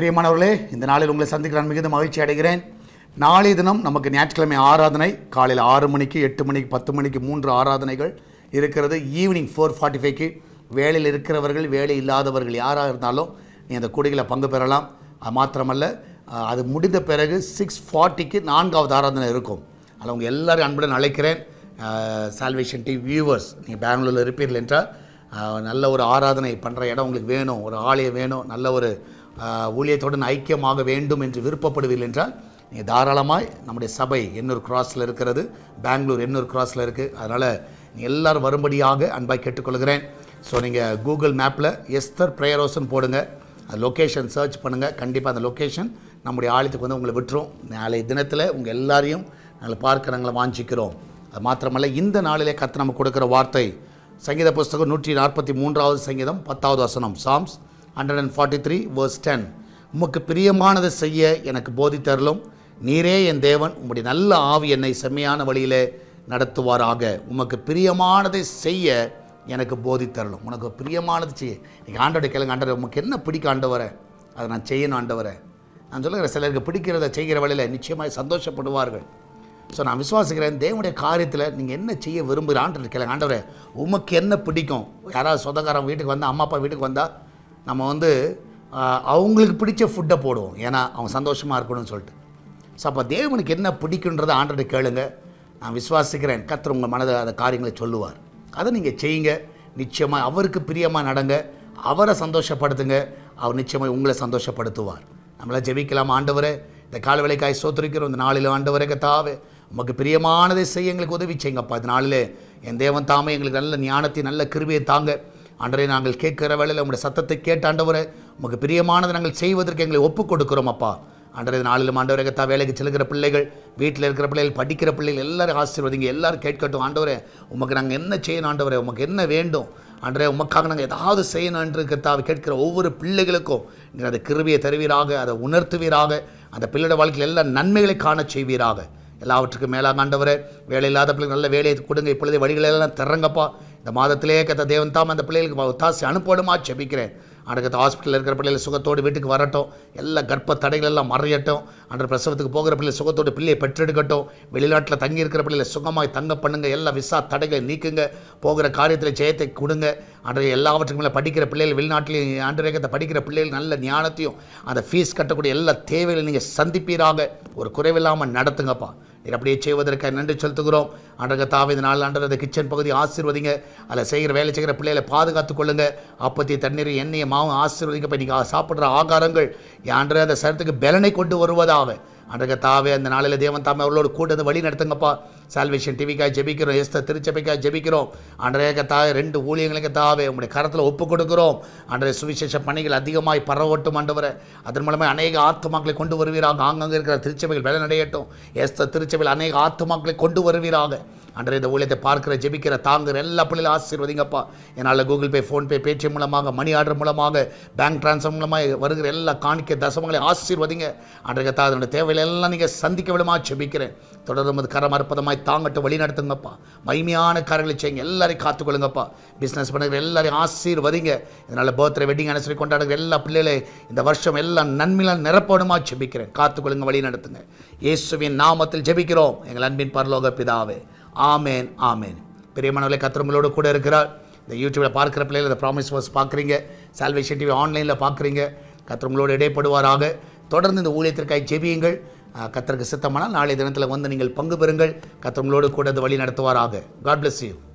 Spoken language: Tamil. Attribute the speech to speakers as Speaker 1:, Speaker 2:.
Speaker 1: பிரியமானவர்களே, இந்த நாளில் உங்களை சந்திக்க நான் மிகுந்த மகிழ்ச்சி அடைகிறேன். நாளைய தினம் நமக்கு ஞாயிற்றுக்கிழமை ஆராதனை காலையில் 6 மணிக்கு, 8 மணிக்கு, 10 மணிக்கு 3 ஆராதனைகள் இருக்கிறது. ஈவினிங் 4:45க்கு வேலையில் இருக்கிறவர்கள், வேலை இல்லாதவர்கள் யாராக இருந்தாலும் நீ அந்த கூடிகளை பங்கு பெறலாம். அது மாத்திரமல்ல, அது முடிந்த பிறகு 6:40க்கு 4வது ஆராதனை இருக்கும். அதில் உங்கள் எல்லோரும் அன்புடன் அழைக்கிறேன். சால்வேஷன் டிவி வியூவர்ஸ், நீங்கள் பெங்களூரில் இருப்பீர்கள் என்றால் நல்ல ஒரு ஆராதனை பண்ணுற இடம் உங்களுக்கு வேணும், ஒரு ஆலயம் வேணும், நல்ல ஒரு ஊழியத்துடன் ஐக்கியமாக வேண்டும் என்று விருப்பப்படுவீர்கள் என்றால் நீங்கள் தாராளமாய் நம்முடைய சபை எண்ணூர் கிராஸில் இருக்கிறது, பெங்களூர் எண்ணூர் கிராஸில் இருக்குது. அதனால் நீங்கள் எல்லோரும் வரும்படியாக அன்பாய் கேட்டுக்கொள்கிறேன். ஸோ நீங்கள் கூகுள் மேப்பில் எஸ்தர் ப்ரேயர் ஹவுஸ்னு போடுங்க, அந்த லொக்கேஷன் சர்ச் பண்ணுங்கள். கண்டிப்பாக அந்த லொக்கேஷன் நம்முடைய ஆலயத்துக்கு வந்து உங்களை விட்டுரும். நாளைய தினத்தில் உங்கள் எல்லாரையும் நாங்கள் பார்க்க நாங்கள் வாஞ்சிக்கிறோம். அது மாத்திரமல்ல, இந்த நாளிலே கர்த்தர் நமக்கு கொடுக்குற வார்த்தை சங்கீத புஸ்தகம் 143வது சங்கீதம் 10வது வசனம், சாம்ஸ் 143 verse 10. உமக்கு பிரியமானதை செய்ய எனக்கு போதித்தருளும், நீரே என் தேவன், உம்முடைய நல்ல ஆவி என்னை செம்மையான வழியிலே நடத்துவாராக. உமக்கு பிரியமானதை செய்ய எனக்கு போதித்தருளும். உனக்கு பிரியமானது செய்ய. நீங்கள் ஆண்டவரை கேளுங்க, ஆண்டவரை உமக்கு என்ன பிடிக்க ஆண்டவரை, அதை நான் செய்யணும் ஆண்டவரை. நான் சொல்லுகிறேன், சிலருக்கு பிடிக்கிறத செய்கிற வழியில் நிச்சயமாக சந்தோஷப்படுவார்கள். ஸோ நான் விசுவாசிக்கிறேன், தேவனுடைய காரியத்தில் நீங்கள் என்ன செய்ய விரும்புகிற ஆண்டவர் கேளுங்க, ஆண்டவரை உமக்கு என்ன பிடிக்கும். யாராவது சொந்தக்காரன் வீட்டுக்கு வந்தால், அம்மா அப்பா வீட்டுக்கு வந்தால் நம்ம வந்து அவங்களுக்கு பிடிச்ச ஃபுட்டை போடுவோம், ஏன்னா அவங்க சந்தோஷமாக இருக்கணும்னு சொல்லிட்டு. ஸோ அப்போ தேவனுக்கு என்ன பிடிக்குன்றதை ஆண்டவரை கேளுங்க. நான் விசுவாசிக்கிறேன், கர்த்தர் உங்கள் மனதை அந்த காரியங்களை சொல்லுவார். அதை நீங்கள் செய்யுங்க. நிச்சயமாக அவருக்கு பிரியமாக நடங்க, அவரை சந்தோஷப்படுத்துங்க, அவர் நிச்சயமாக உங்களை சந்தோஷப்படுத்துவார். நம்மளாம் ஜெபிக்கலாம். ஆண்டவரே, இந்த காலவேளைக்காய் ஸ்தோத்திரிக்கிறோம். இந்த நாளில் ஆண்டவரே கர்த்தாவே, உமக்கு பிரியமானதை செய்ய எங்களுக்கு உதவி செய்யுங்கப்பா. இந்த நாளிலே என் தேவன் தாமே எங்களுக்கு நல்ல ஞானத்தை, நல்ல கிருபையை தாங்க. ஆண்டவரே, நாங்கள் கேட்குற வேளையில் உங்களுடைய சத்தத்தை கேட்ட ஆண்டவரே, உமக்கு பிரியமானதை நாங்கள் செய்வதற்கு எங்களை ஒப்புக் கொடுக்குறோம் அப்பா. ஆண்டவரே, நாளிலும் ஆண்டவரே கர்த்தா, வேலைக்கு செல்கிற பிள்ளைகள், வீட்டில் இருக்கிற பிள்ளைகள், படிக்கிற பிள்ளைகள் எல்லாரும் ஆசீர்வதிங்க. எல்லாரும் கேட்கட்டும். ஆண்டவரே, உமக்கு நாங்கள் என்ன செய்யணும் ஆண்டவரே, உமக்கு என்ன வேண்டும் ஆண்டவரே, உமக்காக நாங்கள் ஏதாவது செய்யணும் என்று கர்த்தாவை கேட்கிற ஒவ்வொரு பிள்ளைகளுக்கும் நீங்கள் அந்த கிருபையை தருவீராக, அதை உணர்த்துவீராக, அந்த பிள்ளையோட வாழ்க்கையில் எல்லா நன்மைகளை காண செய்வீராக. எல்லாவற்றுக்கும் மேலாக ஆண்டவரே, வேலை இல்லாத பிள்ளைகள் நல்ல வேலையை கொடுங்க. இப்பொழுதே வழிகளெல்லாம் திறங்கப்பா. இந்த மாதத்திலே கர்த்தா தேவன் தாம் அந்த பிள்ளைகளுக்கு ஒத்தாசை அனுப்பணுமா ஜெபிக்கிறேன். அடுத்த ஹாஸ்பிட்டலில் இருக்கிற பிள்ளைகள் சுகத்தோடு வீட்டுக்கு வரட்டும். எல்லா கர்ப்ப தடைகள் எல்லாம் மறையட்டும். அன்று பிரசவத்துக்கு போகிற பிள்ளை சுகத்தோடு பிள்ளையை பெற்றெடுக்கட்டும். வெளிநாட்டில் தங்கி இருக்கிற பிள்ளைகளை சுகமாய் தங்க பண்ணுங்க. எல்லா விசா தடைகளை நீக்குங்க. போகிற காரியத்தில் ஜெயத்தை கொடுங்க. அன்றைய எல்லாவற்றுக்கும் மேலே படிக்கிற பிள்ளைகள், வெளிநாட்டிலையும் ஆண்டவரே படிக்கிற பிள்ளைகள் நல்ல ஞானத்தையும், அந்த ஃபீஸ் கட்டக்கூடிய எல்லா தேவைகளை நீங்கள் சந்திப்பீராக. ஒரு குறைவில்லாமல் நடத்துங்கப்பா. நீர் அப்படியே செய்வதற்காக நன்றி செலுத்துகிறோம். ஆண்டவரே தாவே, இந்த நாள் ஆண்டவரே அந்த கிச்சன் பகுதி ஆசீர்வதிங்க. அதில் செய்கிற வேலை செய்கிற பிள்ளைகளை பாதுகாத்து கொள்ளுங்க. அப்பத்தி தண்ணீர், எண்ணெயை, மாவும் ஆசீர்வதிங்க. இப்போ நீங்கள் சாப்பிட்ற ஆகாரங்கள் ஆண்டவரே அந்த சரத்துக்கு பலனை கொண்டு வருவதாக. ஆண்டவரே தாவே, அந்த நாளில் தேவன் தாமே அவர்களோடு கூட்டத்தை வழி நடத்துங்கப்பா. சால்வேஷன் டிவிக்காக ஜெபிக்கிறோம், எஸ்தர் திருச்சபைக்காக ஜெபிக்கிறோம். ஆண்டவரே தாவே, 2 ஊழியங்களுக்கு தாவே உங்களுடைய கரத்தில் ஒப்புக் கொடுக்கிறோம். ஆண்டவரே, சுவிசேஷ பணிகள் அதிகமாய் பரவட்டும் ஆண்டவரே. அதன் மூலமாக அநேக ஆத்துமாக்களை கொண்டு வருவீராக. ஆங்காங்கே இருக்கிற திருச்சபைகள் பலனடையட்டும். எஸ்தர் திருச்சபையில் அநேக ஆத்துமாக்களை கொண்டு வருவீராக. ஆண்டவரே, இந்த ஊழியத்தை பார்க்கிற, ஜெபிக்கிற, தாங்குகிற எல்லா பிள்ளைகளும் ஆசீர்வதிங்கப்பா. என்னால் கூகுள் பே, ஃபோன்பே, பேடிஎம் மூலமாக, மணி ஆர்டர் மூலமாக, பேங்க் ட்ரான்ஸ்ஃபர் மூலமாக வருகிற எல்லா காணிக்கை தசமங்களை ஆசீர்வதிங்க. ஆண்டவரே தாவே, அதனுடைய தேவைகளை எல்லாம் நீங்கள் சந்திக்க விடமா ஜெபிக்கிறேன். தொடர்ந்து கரம் அற்புதமாய் தாங்கட்டும், வழி நடத்துங்கப்பா. மகிமையான காரியங்களை செய்யுங்க. எல்லாரையும் காத்துக்கொள்ளுங்கப்பா. பிஸ்னஸ் பண்ணுற எல்லாரையும் ஆசீர்வதிங்க. இதனால் பர்த்டே, வெட்டிங் அனிவர்சரி கொண்டாடுகிற எல்லா பிள்ளைகளை இந்த வருஷம் எல்லாம் நன்மையால் நிரப்பணுமா ஜெபிக்கிறேன். காத்துக்கொள்ளுங்க, வழி நடத்துங்க. இயேசுவின் நாமத்தில் ஜெபிக்கிறோம் எங்கள் அன்பின் பரலோக பிதாவே. ஆமேன், ஆமேன். பிரியமானவர்களே, கர்த்தர் உங்களோடு கூட இருக்கிறார். இந்த யூடியூப்பில் பார்க்குற பிள்ளைகள், இந்த ப்ராமிஸ் வர்ஸ் பார்க்குறீங்க, சால்வேஷன் டிவி ஆன்லைனில் பார்க்குறீங்க, கர்த்தர் உங்களோடு இடைப்படுவாராக. தொடர்ந்து இந்த ஊழியத்திற்காக ஜெபியுங்கள். கர்த்தருக்கு சித்தமானால் நாளைய தினத்தில் வந்து நீங்கள் பங்கு பெறுங்கள். கர்த்தர் உங்களோடு கூட வழி நடத்துவாராக. God bless you.